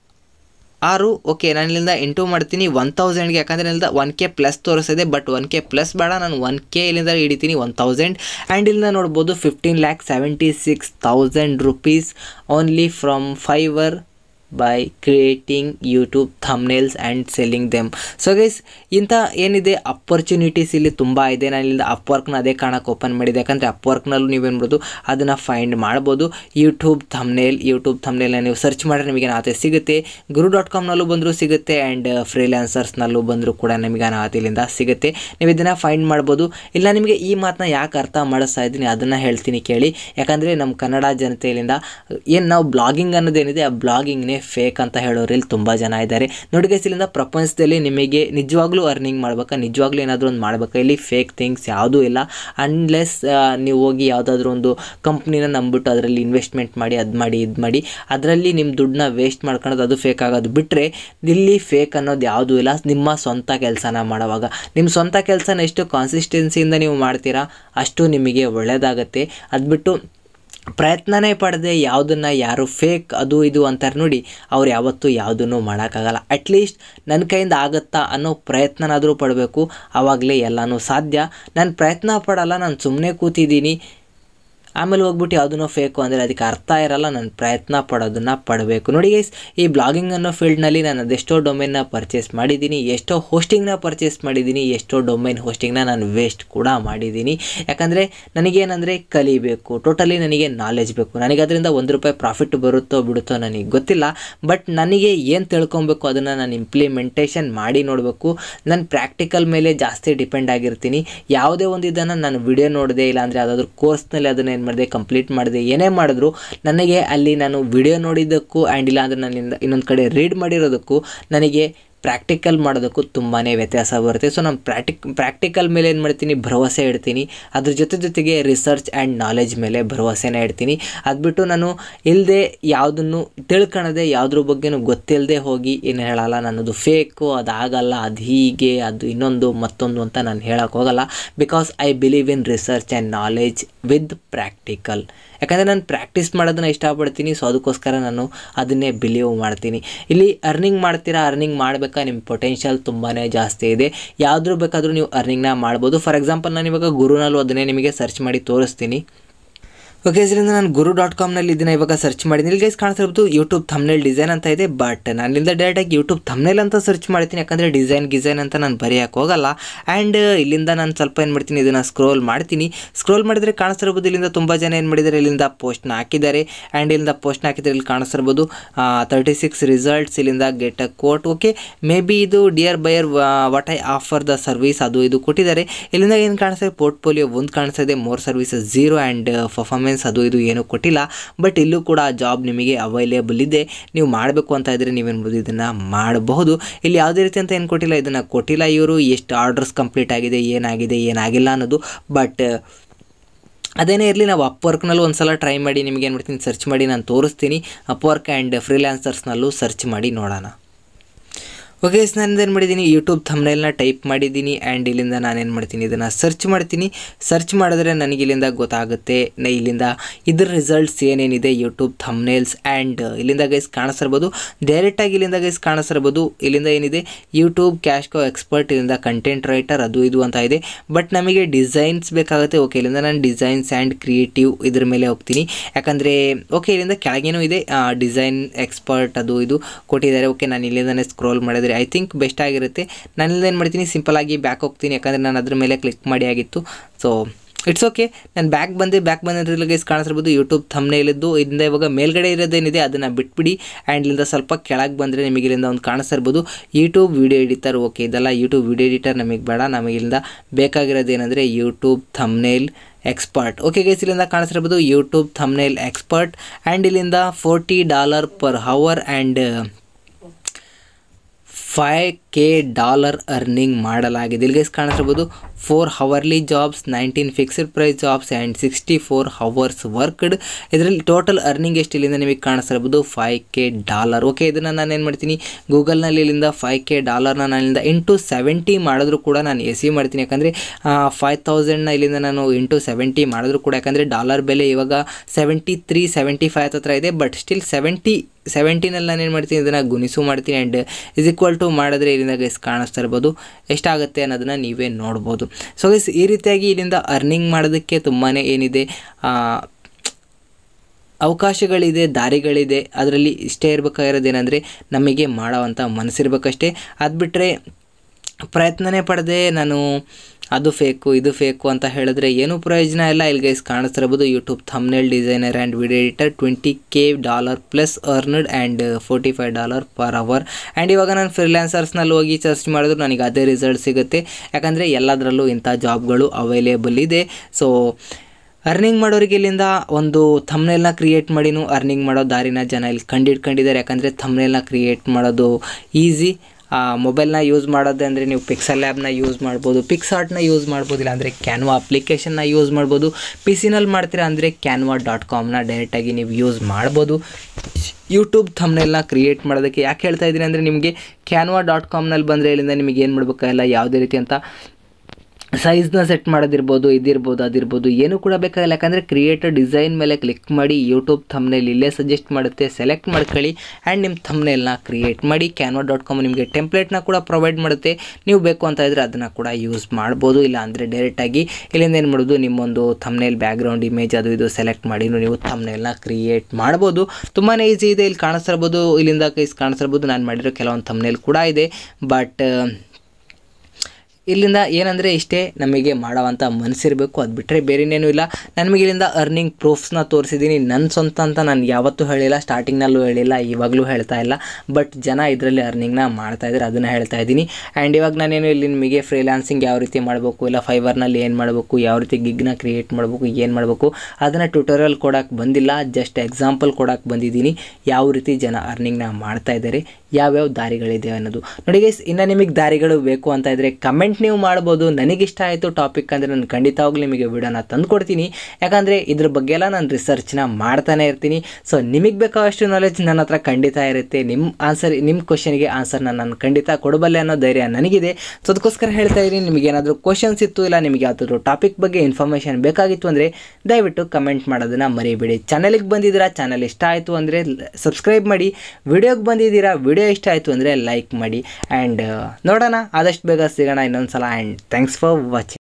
ಆರು. ಓಕೆ, ನಾನು ಇಲ್ಲಿಂದ ಇಂಟು ಮಾಡ್ತೀನಿ ಒನ್ ತೌಸಂಡ್ಗೆ, ಯಾಕಂದರೆ ಇಲ್ಲಿಂದ ಒನ್ ಕೆ ಪ್ಲಸ್ ತೋರಿಸಿದೆ. ಬಟ್ ಒನ್ ಕೆ ಪ್ಲಸ್ ಬೇಡ, ನಾನು ಒನ್ ಕೆ ಇಲ್ಲಿಂದ ಹಿಡಿತೀನಿ ಒನ್ ತೌಸಂಡ್. ಆ್ಯಂಡ್ ಇಲ್ಲಿಂದ ನೋಡ್ಬೋದು fifteen lakh seventy six thousand rupees only from Fiverr by creating YouTube thumbnails and selling them. So guys, ಇಂಥ ಏನಿದೆ ಅಪರ್ಚುನಿಟೀಸ್ ಇಲ್ಲಿ ತುಂಬ ಇದೆ. ನಾನು ಇಲ್ಲಿಂದ ಅಪ್ವರ್ಕ್ನ ಅದೇ ಕಾರಣಕ್ಕೆ ಓಪನ್ ಮಾಡಿದೆ, ಯಾಕಂದರೆ ಅಪ್ವರ್ಕ್ನಲ್ಲೂ ನೀವೇನು ಮಾಡ್ಬೋದು, ಅದನ್ನು ಫೈಂಡ್ ಮಾಡ್ಬೋದು. ಯೂಟ್ಯೂಬ್ ಥಂಬ್ನೇಲ್ ಯೂಟ್ಯೂಬ್ ಥಂಬ್ನೇಲ್ನ ನೀವು ಸರ್ಚ್ ಮಾಡಿದ್ರೆ ನಿಮಗೆ ನಾತೆ ಸಿಗುತ್ತೆ. ಗುರು ಡಾಟ್ ಕಾಮ್ನಲ್ಲೂ ಬಂದರೂ ಸಿಗುತ್ತೆ. ಆ್ಯಂಡ್ ಫ್ರೀಲ್ಯಾನ್ಸರ್ಸ್ನಲ್ಲೂ ಬಂದರೂ ಕೂಡ ನಿಮಗೆ ನಾತೆ ಇಲ್ಲಿಂದ ಸಿಗುತ್ತೆ. ನೀವು ಇದನ್ನು ಫೈಂಡ್ ಮಾಡ್ಬೋದು. ಇಲ್ಲ ನಿಮಗೆ ಈ ಮಾತನ್ನ ಯಾಕೆ ಅರ್ಥ ಮಾಡಿಸ್ತಾ ಇದ್ದೀನಿ ಅದನ್ನು ಹೇಳ್ತೀನಿ ಕೇಳಿ. ಯಾಕಂದರೆ ನಮ್ಮ ಕನ್ನಡ ಜನತೆಯಿಂದ ಏನು ನಾವು ಬ್ಲಾಗಿಂಗ್ ಅನ್ನೋದೇನಿದೆ, ಆ ಬ್ಲಾಗಿಂಗ್ನೇ ಫೇಕ್ ಅಂತ ಹೇಳೋರು ಇಲ್ಲಿ ತುಂಬ ಜನ ಇದ್ದಾರೆ. ನೋಡಿ ಗೈಸ್, ಇಲ್ಲಿಂದ ಪ್ರಪಂಚದಲ್ಲಿ ನಿಮಗೆ ನಿಜವಾಗ್ಲೂ ಅರ್ನಿಂಗ್ ಮಾಡ್ಬೇಕಾ, ನಿಜವಾಗ್ಲೂ ಏನಾದರೂ ಒಂದು ಮಾಡ್ಬೇಕಾ, ಇಲ್ಲಿ ಫೇಕ್ ಥಿಂಗ್ಸ್ ಯಾವುದೂ ಇಲ್ಲ. ಅನ್ಲೆಸ್ ನೀವು ಹೋಗಿ ಯಾವುದಾದ್ರೂ ಒಂದು ಕಂಪ್ನಿನ ನಂಬಿಟ್ಟು ಅದರಲ್ಲಿ ಇನ್ವೆಸ್ಟ್ಮೆಂಟ್ ಮಾಡಿ ಅದು ಮಾಡಿ ಇದು ಮಾಡಿ ಅದರಲ್ಲಿ ನಿಮ್ಮ ದುಡ್ಡನ್ನ ವೇಸ್ಟ್ ಮಾಡ್ಕೊಳ್ಳೋದು, ಅದು ಫೇಕ್ ಆಗೋದು ಬಿಟ್ಟರೆ ಇಲ್ಲಿ ಫೇಕ್ ಅನ್ನೋದು ಯಾವುದೂ ಇಲ್ಲ. ನಿಮ್ಮ ಸ್ವಂತ ಕೆಲಸನ ಮಾಡುವಾಗ ನಿಮ್ಮ ಸ್ವಂತ ಕೆಲಸನ ಎಷ್ಟು ಕಾನ್ಸಿಸ್ಟೆನ್ಸಿಯಿಂದ ನೀವು ಮಾಡ್ತೀರಾ ಅಷ್ಟು ನಿಮಗೆ ಒಳ್ಳೆಯದಾಗತ್ತೆ. ಅದು ಬಿಟ್ಟು ಪ್ರಯತ್ನನೇ ಪಡದೆ ಯಾವುದನ್ನು ಯಾರು ಫೇಕ್ ಅದು ಇದು ಅಂತಾರೆ ನೋಡಿ, ಅವ್ರು ಯಾವತ್ತೂ ಯಾವುದನ್ನು ಮಾಡೋಕ್ಕಾಗಲ್ಲ. ಅಟ್ಲೀಸ್ಟ್ ನನ್ನ ಕೈಯಿಂದ ಆಗುತ್ತಾ ಅನ್ನೋ ಪ್ರಯತ್ನನಾದರೂ ಪಡಬೇಕು, ಆವಾಗಲೇ ಎಲ್ಲನೂ ಸಾಧ್ಯ. ನಾನು ಪ್ರಯತ್ನ ಪಡಲ್ಲ, ನಾನು ಸುಮ್ಮನೆ ಕೂತಿದ್ದೀನಿ, ಆಮೇಲೆ ಹೋಗ್ಬಿಟ್ಟು ಯಾವುದನ್ನೋ ಫೇಕು ಅಂದರೆ ಅದಕ್ಕೆ ಅರ್ಥ ಇರಲ್ಲ. ನಾನು ಪ್ರಯತ್ನ ಪಡೋದನ್ನು ಪಡಬೇಕು. ನೋಡಿ ಗೈಸ್, ಈ ಬ್ಲಾಗಿಂಗ್ ಅನ್ನೋ ಫೀಲ್ಡ್ನಲ್ಲಿ ನಾನು ಅದೆಷ್ಟೋ ಡೊಮೈನ್ನ ಪರ್ಚೇಸ್ ಮಾಡಿದ್ದೀನಿ, ಎಷ್ಟೋ ಹೋಸ್ಟಿಂಗ್ನ ಪರ್ಚೇಸ್ ಮಾಡಿದ್ದೀನಿ, ಎಷ್ಟೋ ಡೊಮೈನ್ ಹೋಸ್ಟಿಂಗ್ನ ನಾನು ವೇಸ್ಟ್ ಕೂಡ ಮಾಡಿದ್ದೀನಿ. ಯಾಕಂದರೆ ನನಗೇನಂದರೆ ಕಲಿಬೇಕು, ಟೋಟಲಿ ನನಗೆ ನಾಲೆಜ್ ಬೇಕು. ನನಗೆ ಅದರಿಂದ ಒಂದು ರೂಪಾಯಿ ಪ್ರಾಫಿಟ್ ಬರುತ್ತೋ ಬಿಡುತ್ತೋ ನನಗೆ ಗೊತ್ತಿಲ್ಲ. ಬಟ್ ನನಗೆ ಏನು ತಿಳ್ಕೊಬೇಕು ಅದನ್ನು ನಾನು ಇಂಪ್ಲಿಮೆಂಟೇಷನ್ ಮಾಡಿ ನೋಡಬೇಕು. ನಾನು ಪ್ರಾಕ್ಟಿಕಲ್ ಮೇಲೆ ಜಾಸ್ತಿ ಡಿಪೆಂಡ್ ಆಗಿರ್ತೀನಿ. ಯಾವುದೇ ಒಂದು ಇದನ್ನು ನಾನು ವಿಡಿಯೋ ನೋಡಿದೆ, ಇಲ್ಲಾಂದರೆ ಯಾವುದಾದ್ರೂ ಕೋರ್ಸ್ನಲ್ಲಿ ಅದನ್ನೇ ಏನು ಮಾಡಿದೆ ಕಂಪ್ಲೀಟ್ ಮಾಡಿದೆ ಏನೇ ಮಾಡಿದ್ರು ನನಗೆ ಅಲ್ಲಿ ನಾನು ವಿಡಿಯೋ ನೋಡಿದ್ದಕ್ಕೂ ಆ್ಯಂಡ್ ಇಲ್ಲ ಅಂದರೆ ನನ್ನಿಂದ ಇನ್ನೊಂದು ಕಡೆ ರೀಡ್ ಮಾಡಿರೋದಕ್ಕೂ ನನಗೆ ಪ್ರಾಕ್ಟಿಕಲ್ ಮಾಡೋದಕ್ಕೂ ತುಂಬಾ ವ್ಯತ್ಯಾಸ ಬರುತ್ತೆ. ಸೊ ನಾನು ಪ್ರಾಕ್ಟಿಕ್ ಪ್ರಾಕ್ಟಿಕಲ್ ಮೇಲೆ ಏನು ಮಾಡ್ತೀನಿ ಭರವಸೆ ಇಡ್ತೀನಿ, ಅದ್ರ ಜೊತೆ ಜೊತೆಗೆ ರಿಸರ್ಚ್ ಆ್ಯಂಡ್ ನಾಲೆಜ್ ಮೇಲೆ ಭರವಸೆನ ಇಡ್ತೀನಿ. ಅದು ಬಿಟ್ಟು ನಾನು ಇಲ್ಲದೆ ಯಾವುದನ್ನು ತಿಳ್ಕೊಳ್ಳದೆ ಯಾವುದ್ರ ಬಗ್ಗೆನೂ ಗೊತ್ತಿಲ್ಲದೆ ಹೋಗಿ ಏನು ಹೇಳಲ್ಲ, ನನ್ನದು ಫೇಕು, ಅದಾಗಲ್ಲ, ಅದು ಹೀಗೆ, ಅದು ಇನ್ನೊಂದು ಮತ್ತೊಂದು ಅಂತ ನಾನು ಹೇಳೋಕ್ಕೆ ಹೋಗಲ್ಲ. Because I believe in research and knowledge with practical. ಯಾಕಂದರೆ ನಾನು ಪ್ರಾಕ್ಟೀಸ್ ಮಾಡೋದನ್ನ ಇಷ್ಟಪಡ್ತೀನಿ. ಸೊ ಅದಕ್ಕೋಸ್ಕರ ನಾನು ಅದನ್ನೇ ಬಿಲೀವ್ ಮಾಡ್ತೀನಿ. ಇಲ್ಲಿ ಅರ್ನಿಂಗ್ ಮಾಡ್ತೀರಾ, ಅರ್ನಿಂಗ್ ಮಾಡಬೇಕಾ, ನಿಮ್ಮ ಪೊಟೆನ್ಷಿಯಲ್ ತುಂಬಾ ಜಾಸ್ತಿ ಇದೆ. ಯಾವುದ್ರ ಬೇಕಾದರೂ ನೀವು ಅರ್ನಿಂಗ್ನ ಮಾಡ್ಬೋದು. ಫಾರ್ ಎಕ್ಸಾಂಪಲ್ ನಾನು ಇವಾಗ ಗುರುನಲ್ಲೂ ಅದನ್ನೇ ನಿಮಗೆ ಸರ್ಚ್ ಮಾಡಿ ತೋರಿಸ್ತೀನಿ. ಓಕೆ, ಇದರಿಂದ ನಾನು ಗುರು ಡಾಟ್ ಕಾಮ್ನಲ್ಲಿ ಇದನ್ನು ಇವಾಗ ಸರ್ಚ್ ಮಾಡಿದ್ದೀನಿ. ಇಲ್ಲಿ ಗೈಸ್ ಕಾಣಿಸ್ತಿರ್ಬೋದು ಯೂಟ್ಯೂಬ್ ಥಂಬ್ನೇಲ್ ಡಿಸೈನ್ ಅಂತ ಇದೆ. ಬಟ್ ನಾನಿಂದ ಡೈರೆಕ್ಟಾಗಿ ಯೂಟ್ಯೂಬ್ ಥಂಬ್ನೇಲ್ ಅಂತ ಸರ್ಚ್ ಮಾಡ್ತೀನಿ, ಯಾಕಂದರೆ ಡಿಸೈನ್ ಗಿಸೈನ್ ಅಂತ ನಾನು ಬರೆಯೋಕ್ಕೆ ಹೋಗಲ್ಲ. ಆ್ಯಂಡ್ ಇಲ್ಲಿಂದ ನಾನು ಸ್ವಲ್ಪ ಏನು ಮಾಡ್ತೀನಿ, ಇದನ್ನು ಸ್ಕ್ರೋಲ್ ಮಾಡ್ತೀನಿ. ಸ್ಕ್ರೋಲ್ ಮಾಡಿದರೆ ಕಾಣಿಸ್ತಿರ್ಬೋದು ಇಲ್ಲಿಂದ ತುಂಬ ಜನ ಏನು ಮಾಡಿದ್ದಾರೆ, ಇಲ್ಲಿಂದ ಪೋಸ್ಟ್ನ ಹಾಕಿದ್ದಾರೆ. ಆ್ಯಂಡ್ ಇಲ್ಲಿಂದ ಪೋಸ್ಟ್ನ ಹಾಕಿದರೆ ಇಲ್ಲಿ ಕಾಣಿಸ್ತಿರ್ಬೋದು ತರ್ಟಿ ಸಿಕ್ಸ್ ರಿಸಲ್ಟ್ಸ್, ಇಲ್ಲಿಂದ get a quote. Okay, maybe ಇದು dear buyer what I offer the service ಅದು ಇದು ಕೊಟ್ಟಿದ್ದಾರೆ. ಇಲ್ಲಿಂದ ಏನು ಕಾಣಿಸ್ತಿದೆ, ಪೋರ್ಟ್ಫೋಲಿಯೋ ಒಂದು ಕಾಣಿಸ್ತಿದೆ, more services zero and performance ಅದು ಇದು ಏನೂ ಕೊಟ್ಟಿಲ್ಲ. ಬಟ್ ಇಲ್ಲೂ ಕೂಡ ಜಾಬ್ ನಿಮಗೆ ಅವೈಲೇಬಲ್ ಇದೆ. ನೀವು ಮಾಡಬೇಕು ಅಂತ ಇದ್ದರೆ ನೀವೇನ್ಬೋದು ಇದನ್ನು ಮಾಡಬಹುದು. ಇಲ್ಲಿ ಯಾವುದೇ ರೀತಿ ಅಂತ ಏನು ಕೊಟ್ಟಿಲ್ಲ, ಇದನ್ನು ಕೊಟ್ಟಿಲ್ಲ ಇವರು, ಎಷ್ಟು ಆರ್ಡರ್ಸ್ ಕಂಪ್ಲೀಟ್ ಆಗಿದೆ, ಏನಾಗಿದೆ ಏನಾಗಿಲ್ಲ ಅನ್ನೋದು. ಬಟ್ ಅದೇನೇ ಇರಲಿ, ನಾವು ಅಪ್ವರ್ಕ್ನಲ್ಲೂ ಒಂದು ಸಲ ಟ್ರೈ ಮಾಡಿ ನಿಮಗೆ ಏನು ಮಾಡ್ತೀನಿ ಸರ್ಚ್ ಮಾಡಿ ನಾನು ತೋರಿಸ್ತೀನಿ. ಅಪ್ವರ್ಕ್ ಆ್ಯಂಡ್ ಫ್ರೀಲ್ಯಾನ್ಸರ್ಸ್ನಲ್ಲೂ ಸರ್ಚ್ ಮಾಡಿ ನೋಡೋಣ. ಓಕೆ, ನಾನು ಏನು ಮಾಡಿದ್ದೀನಿ, ಯೂಟ್ಯೂಬ್ ಥಂಬ್ನೇಲ್ನ ಟೈಪ್ ಮಾಡಿದ್ದೀನಿ. ಆ್ಯಂಡ್ ಇಲ್ಲಿಂದ ನಾನೇನು ಮಾಡ್ತೀನಿ, ಇದನ್ನು ಸರ್ಚ್ ಮಾಡ್ತೀನಿ. ಸರ್ಚ್ ಮಾಡಿದ್ರೆ ನನಗೆ ಇಲ್ಲಿಂದ ಗೊತ್ತಾಗುತ್ತೆ ಇಲ್ಲಿಂದ ಇದ್ರ ರಿಸಲ್ಟ್ಸ್ ಏನೇನಿದೆ ಯೂಟ್ಯೂಬ್ ಥಂಬ್ನೇಲ್ಸ್. ಆ್ಯಂಡ್ ಇಲ್ಲಿಂದ ಗೈಸ್ ಕಾಣಿಸ್ತಿರ್ಬೋದು, ಡೈರೆಕ್ಟಾಗಿ ಇಲ್ಲಿಂದ ಗೈಸ್ ಕಾಣಿಸ್ತಿರ್ಬೋದು, ಇಲ್ಲಿಂದ ಏನಿದೆ ಯೂಟ್ಯೂಬ್ ಕ್ಯಾಶ್ಕೋ ಎಕ್ಸ್ಪರ್ಟ್, ಇಲ್ಲಿಂದ ಕಂಟೆಂಟ್ ರೈಟರ್ ಅದು ಇದು ಅಂತ ಇದೆ. ಬಟ್ ನಮಗೆ ಡಿಸೈನ್ಸ್ ಬೇಕಾಗುತ್ತೆ. ಓಕೆ, ಇಲ್ಲಿಂದ ನಾನು ಡಿಸೈನ್ಸ್ ಆ್ಯಂಡ್ ಕ್ರಿಯೇಟಿವ್ ಇದ್ರ ಮೇಲೆ ಹೋಗ್ತೀನಿ. ಯಾಕಂದರೆ ಓಕೆ, ಇಲ್ಲಿಂದ ಕೆಳಗೇನೂ ಇದೆ ಡಿಸೈನ್ ಎಕ್ಸ್ಪರ್ಟ್ ಅದು ಇದು ಕೊಟ್ಟಿದ್ದಾರೆ. ಓಕೆ, ನಾನು ಇಲ್ಲಿಂದನೇ ಸ್ಕ್ರೋಲ್ ಮಾಡಿದರೆ ಐ ಥಿಂಕ್ ಬೆಸ್ಟ್ ಆಗಿರುತ್ತೆ. ನಾನಿಲ್ಲಿ ಏನು ಮಾಡ್ತೀನಿ, ಸಿಂಪಲಾಗಿ ಬ್ಯಾಕ್ ಹೋಗ್ತೀನಿ, ಯಾಕಂದರೆ ನಾನು ಅದ್ರ ಮೇಲೆ ಕ್ಲಿಕ್ ಮಾಡಿ ಆಗಿತ್ತು. ಸೊ ಇಟ್ಸ್ ಓಕೆ, ನಾನು ಬ್ಯಾಕ್ ಬಂದೆ. ಬ್ಯಾಕ್ ಬಂದಿರೋದ್ರಲ್ಲಿ ಗೈಸ್ ಕಾಣಿಸ್ತಿರ್ಬೋದು ಯೂಟ್ಯೂಬ್ ಥಂಬ್ನೇಲಿದ್ದು. ಇದರಿಂದ ಇವಾಗ ಮೇಲ್ಗಡೆ ಇರೋದೇನಿದೆ ಅದನ್ನು ಬಿಟ್ಬಿಡಿ. ಆ್ಯಂಡ್ ಇಲ್ಲಿಂದ ಸ್ವಲ್ಪ ಕೆಳಗೆ ಬಂದರೆ ನಿಮಗೆ ಇಲ್ಲಿಂದ ಒಂದು ಕಾಣಿಸ್ತಿರ್ಬೋದು ಯೂಟ್ಯೂಬ್ ವಿಡಿಯೋ ಎಡಿಟರ್. ಓಕೆ, ಇದೆಲ್ಲ ಯೂಟ್ಯೂಬ್ ವಿಡಿಯೋ ಎಡಿಟರ್ ನಮಗೆ ಬೇಡ, ನಮಗೆ ಇಲ್ಲಿಂದ ಬೇಕಾಗಿರೋದು ಏನಂದರೆ YouTube thumbnail expert. Okay guys, ಇಲ್ಲಿಂದ ಕಾಣಿಸ್ತಿರ್ಬೋದು ಯೂಟ್ಯೂಬ್ ಥಂಬ್ನೇಲ್ ಎಕ್ಸ್ಪರ್ಟ್. ಆ್ಯಂಡ್ ಇಲ್ಲಿಂದ forty dollar per hour and five K dollar earning ಮಾಡಲಾಗಿದೆ. ಇಲ್ಲಿ ಗೈಸ್ ಕಾಣಿಸ್ತಿರ್ಬೋದು four hourly jobs, nineteen fixed price jobs and sixty four hours worked. ಇದರಲ್ಲಿ total earning ಎಷ್ಟು ಇಲ್ಲಿಂದ ನಿಮಗೆ ಕಾಣಿಸ್ತಿರ್ಬೋದು ಫೈವ್ ಕೆ ಡಾಲರ್. ಓಕೆ, ಇದನ್ನು ನಾನು ಏನು ಮಾಡ್ತೀನಿ, ಗೂಗಲ್ನಲ್ಲಿ ಇಲ್ಲಿಂದ ಫೈವ್ ಕೆ ಡಾಲರ್ನ ನಾನಿಂದ ಇಂಟು ಸೆವೆಂಟಿ ಮಾಡಿದ್ರು ಕೂಡ ನಾನು ಎಸ್ ಸಿ ಮಾಡ್ತೀನಿ. ಯಾಕಂದರೆ ಫೈವ್ ತೌಸಂಡ್ನ ಇಲ್ಲಿಂದ ನಾನು ಇಂಟು ಸೆವೆಂಟಿ ಮಾಡಿದ್ರು ಕೂಡ, ಯಾಕಂದರೆ ಡಾಲರ್ ಬೆಲೆ ಇವಾಗ ಸೆವೆಂಟಿ ತ್ರೀ ಸೆವೆಂಟಿ ಫೈವ್ ಹತ್ರ ಇದೆ. ಬಟ್ ಸ್ಟಿಲ್ ಸೆವೆಂಟಿ ಸೆವೆಂಟಿನಲ್ಲಿ ನಾನು ಏನು ಮಾಡ್ತೀನಿ, ಇದನ್ನು ಗುಣಿಸು ಮಾಡ್ತೀನಿ. ಆ್ಯಂಡ್ ಇಸ್ ಈಕ್ವಲ್ ಟು ಮಾಡಿದ್ರೆ ಇಲ್ಲಿಂದ ಗೈಸ್ ಕಾಣಿಸ್ತಾ ಇರ್ಬೋದು ಎಷ್ಟಾಗುತ್ತೆ ಅನ್ನೋದನ್ನು ನೀವೇ ನೋಡ್ಬೋದು. ಸೊ ಗೈಸ್, ಈ ರೀತಿಯಾಗಿ ಇಲ್ಲಿಂದ ಅರ್ನಿಂಗ್ ಮಾಡೋದಕ್ಕೆ ತುಂಬಾ ಏನಿದೆ ಅವಕಾಶಗಳಿದೆ, ದಾರಿಗಳಿದೆ. ಅದರಲ್ಲಿ ಇಷ್ಟೇ ಇರಬೇಕಾಗಿರೋದೇನೆಂದರೆ ನಮಗೆ ಮಾಡೋವಂಥ ಮನಸ್ಸಿರ್ಬೇಕಷ್ಟೇ. ಅದು ಬಿಟ್ಟರೆ ಪ್ರಯತ್ನನೇ ಪಡದೆ ನಾನು ಅದು ಫೇಕು ಇದು ಫೇಕು ಅಂತ ಹೇಳಿದ್ರೆ ಏನೂ ಪ್ರಯೋಜನ ಇಲ್ಲ. ಇಲ್ಲಿ ಗೈಸ್ ಕಾಣಿಸ್ತಿರ್ಬೋದು YouTube thumbnail designer and video editor twenty K dollar plus earned and forty five dollar per hour. And ಇವಾಗ ನಾನು ಫ್ರೀಲ್ಯಾನ್ಸರ್ಸ್ನಲ್ಲಿ ಹೋಗಿ ಸರ್ಚ್ ಮಾಡಿದ್ರು ನನಗೆ ಅದೇ ರಿಸಲ್ಟ್ ಸಿಗುತ್ತೆ. ಯಾಕಂದರೆ ಎಲ್ಲದರಲ್ಲೂ ಇಂಥ ಜಾಬ್ಗಳು ಅವೈಲೇಬಲ್ ಇದೆ. ಸೊ ಅರ್ನಿಂಗ್ ಮಾಡೋರಿಗೆ ಇಲ್ಲಿಂದ ಒಂದು ಥಂಬ್ನೇಲ್ನ ಕ್ರಿಯೇಟ್ ಮಾಡಿನೂ ಅರ್ನಿಂಗ್ ಮಾಡೋ ದಾರಿನ ಜನ ಇಲ್ಲಿ ಕಂಡಿಡ್ಕೊಂಡಿದ್ದಾರೆ. ಯಾಕಂದರೆ ಥಂಬ್ನೇಲ್ನ ಕ್ರಿಯೇಟ್ ಮಾಡೋದು ಈಸಿ. ಮೊಬೈಲ್ನ ಯೂಸ್ ಮಾಡೋದು ಅಂದರೆ ನೀವು ಪಿಕ್ಸೆಲ್ ಲ್ಯಾಬ್ನ ಯೂಸ್ ಮಾಡ್ಬೋದು, ಪಿಕ್ಸಾರ್ಟ್ನ ಯೂಸ್ ಮಾಡ್ಬೋದು, ಇಲ್ಲ ಅಂದರೆ ಕ್ಯಾನ್ವಾ ಅಪ್ಲಿಕೇಶನ್ನ ಯೂಸ್ ಮಾಡ್ಬೋದು. ಪಿ ಸಿನಲ್ಲಿ ಮಾಡ್ತೀರಾ ಅಂದರೆ ಕ್ಯಾನ್ವಾ ಡಾಟ್ ಕಾಮ್ನ ಡೈರೆಕ್ಟಾಗಿ ನೀವು ಯೂಸ್ ಮಾಡ್ಬೋದು ಯೂಟ್ಯೂಬ್ ಥಂಬ್ನೇಲ್ನ ಕ್ರಿಯೇಟ್ ಮಾಡೋದಕ್ಕೆ. ಯಾಕೆ ಹೇಳ್ತಾ ಇದ್ದೀನಿ ಅಂದರೆ ನಿಮಗೆ ಕ್ಯಾನ್ವಾ ಡಾಟ್ ಕಾಮ್ನಲ್ಲಿ ಬಂದರೆ ಇಲ್ಲಿಂದ ನಿಮಗೆ ಏನು ಮಾಡಬೇಕಾಗಿಲ್ಲ, ಯಾವುದೇ ರೀತಿ ಅಂತ ಸೈಜ್ನ ಸೆಟ್ ಮಾಡೋದಿರ್ಬೋದು, ಇದಿರ್ಬೋದು ಅದಿರ್ಬೋದು ಏನೂ ಕೂಡ ಬೇಕಾಗಿಲ್ಲ. ಯಾಕಂದರೆ ಕ್ರಿಯೇಟ್ ಡಿಸೈನ್ ಮೇಲೆ ಕ್ಲಿಕ್ ಮಾಡಿ ಯೂಟ್ಯೂಬ್ ಥಂಬ್ನೇಲ್ ಇಲ್ಲೇ ಸಜೆಸ್ಟ್ ಮಾಡುತ್ತೆ, ಸೆಲೆಕ್ಟ್ ಮಾಡ್ಕೊಳ್ಳಿ ಆ್ಯಂಡ್ ನಿಮ್ಮ ಥಂಬ್ನೇಲ್ನ ಕ್ರಿಯೇಟ್ ಮಾಡಿ. ಕ್ಯಾನ್ವಾ ಡಾಟ್ ಕಾಮ್ ನಿಮಗೆ ಟೆಂಪ್ಲೇಟ್ನ ಕೂಡ ಪ್ರೊವೈಡ್ ಮಾಡುತ್ತೆ. ನೀವು ಬೇಕು ಅಂತ ಇದ್ದರೆ ಅದನ್ನು ಕೂಡ ಯೂಸ್ ಮಾಡ್ಬೋದು. ಇಲ್ಲ ಅಂದರೆ ಡೈರೆಕ್ಟಾಗಿ ಇಲ್ಲಿಂದ ಏನು ಮಾಡೋದು, ನಿಮ್ಮೊಂದು ಥಂಬ್ನೇಲ್ ಬ್ಯಾಕ್ಗ್ರೌಂಡ್ ಇಮೇಜ್ ಅದು ಇದು ಸೆಲೆಕ್ಟ್ ಮಾಡಿ ನೀವು ಥಂಬ್ನೇಲ್ನ ಕ್ರಿಯೇಟ್ ಮಾಡ್ಬೋದು. ತುಂಬಾ ಈಸಿ ಇದೆ. ಇಲ್ಲಿ ಕಾಣಿಸ್ತಿರ್ಬೋದು, ಇಲ್ಲಿಂದ ಕೈಸ್ ಕಾಣಿಸ್ತಿರ್ಬೋದು ನಾನು ಮಾಡಿರೋ ಕೆಲವೊಂದು ಥಂಬ್ನೇಲ್ ಕೂಡ ಇದೆ. ಬಟ್ ಇಲ್ಲಿಂದ ಏನಂದರೆ ಇಷ್ಟೇ, ನಮಗೆ ಮಾಡೋವಂಥ ಮನಸ್ಸಿರಬೇಕು, ಅದು ಬಿಟ್ಟರೆ ಬೇರೆನೇನೂ ಇಲ್ಲ. ನಾನು ನಿಮಗೆ ಇಲ್ಲಿಂದ ಅರ್ನಿಂಗ್ ಪ್ರೂಫ್ಸ್ನ ತೋರಿಸಿದ್ದೀನಿ. ನನ್ನ ಸ್ವಂತ ಅಂತ ನಾನು ಯಾವತ್ತೂ ಹೇಳಿಲ್ಲ, ಸ್ಟಾರ್ಟಿಂಗ್ನಲ್ಲೂ ಹೇಳಿಲ್ಲ, ಇವಾಗಲೂ ಹೇಳ್ತಾ ಇಲ್ಲ. ಬಟ್ ಜನ ಇದರಲ್ಲಿ ಅರ್ನಿಂಗ್ನ ಮಾಡ್ತಾಯಿದ್ದಾರೆ, ಅದನ್ನು ಹೇಳ್ತಾ ಇದ್ದೀನಿ. ಆ್ಯಂಡ್ ಇವಾಗ ನಾನೇನು ಇಲ್ಲಿ ನಿಮಗೆ ಫ್ರೀಲಾನ್ಸಿಂಗ್ ಯಾವ ರೀತಿ ಮಾಡಬೇಕು, ಇಲ್ಲ ಫೈವರ್ನಲ್ಲಿ ಏನು ಮಾಡಬೇಕು, ಯಾವ ರೀತಿ ಗಿಗ್ನ ಕ್ರಿಯೇಟ್ ಮಾಡಬೇಕು, ಏನು ಮಾಡಬೇಕು ಅದನ್ನು ಟ್ಯುಟೋರಿಯಲ್ ಕೊಡೋಕ್ಕೆ ಬಂದಿಲ್ಲ. ಜಸ್ಟ್ ಎಕ್ಸಾಂಪಲ್ ಕೊಡೋಕ್ಕೆ ಬಂದಿದ್ದೀನಿ, ಯಾವ ರೀತಿ ಜನ ಅರ್ನಿಂಗ್ನ ಮಾಡ್ತಾ ಇದ್ದಾರೆ, ಯಾವ್ಯಾವ ದಾರಿಗಳಿದೆ ಅನ್ನೋದು. ನೋಡಿ ಗೈಸ್, ಇನ್ನು ನಿಮಗೆ ದಾರಿಗಳು ಬೇಕು ಅಂತ ಇದ್ದರೆ ಕಮೆಂಟ್ ನೀವು ಮಾಡ್ಬೋದು. ನನಗಿಷ್ಟ ಆಯಿತು ಟಾಪಿಕ್ ಅಂದರೆ ನಾನು ಖಂಡಿತವಾಗ್ಲೂ ನಿಮಗೆ ವಿಡಿಯೋನ ತಂದು ಕೊಡ್ತೀನಿ. ಯಾಕಂದರೆ ಇದ್ರ ಬಗ್ಗೆ ಎಲ್ಲ ನಾನು ರಿಸರ್ಚ್ನ ಮಾಡ್ತಾನೆ ಇರ್ತೀನಿ. ಸೊ ನಿಮಗೆ ಬೇಕಾದಷ್ಟು ನಾಲೆಜ್ ನನ್ನ ಹತ್ರ ಖಂಡಿತ ಇರುತ್ತೆ. ನಿಮ್ಮ ಆನ್ಸರ್, ನಿಮ್ಮ ಕ್ವಶನ್ಗೆ ಆನ್ಸರ್ನ ನಾನು ಖಂಡಿತ ಕೊಡಬಲ್ಲೆ ಅನ್ನೋ ಧೈರ್ಯ ನನಗಿದೆ. ಸೊ ಅದಕ್ಕೋಸ್ಕರ ಹೇಳ್ತಾ ಇದ್ದೀನಿ, ನಿಮಗೆ ಏನಾದರೂ ಕ್ವಶನ್ಸ್ ಇತ್ತು, ಇಲ್ಲ ನಿಮಗೆ ಯಾವುದಾದ್ರೂ ಟಾಪಿಕ್ ಬಗ್ಗೆ ಇನ್ಫಾರ್ಮೇಷನ್ ಬೇಕಾಗಿತ್ತು ಅಂದರೆ ದಯವಿಟ್ಟು ಕಮೆಂಟ್ ಮಾಡೋದನ್ನು ಮರಿಬೇಡಿ. ಚಾನಲಿಗೆ ಬಂದಿದ್ದೀರಾ, ಚಾನಲ್ ಇಷ್ಟ ಆಯಿತು ಅಂದರೆ ಸಬ್ಸ್ಕ್ರೈಬ್ ಮಾಡಿ. ವಿಡಿಯೋಗೆ ಬಂದಿದ್ದೀರಾ, ವಿಡಿಯೋ ಇಷ್ಟ ಆಯಿತು ಅಂದರೆ ಲೈಕ್ ಮಾಡಿ. ಆ್ಯಂಡ್ ನೋಡೋಣ, ಆದಷ್ಟು ಬೇಗ ಸಿಗೋಣ ಇನ್ನೊಂದು ಸಲ. And thanks for watching.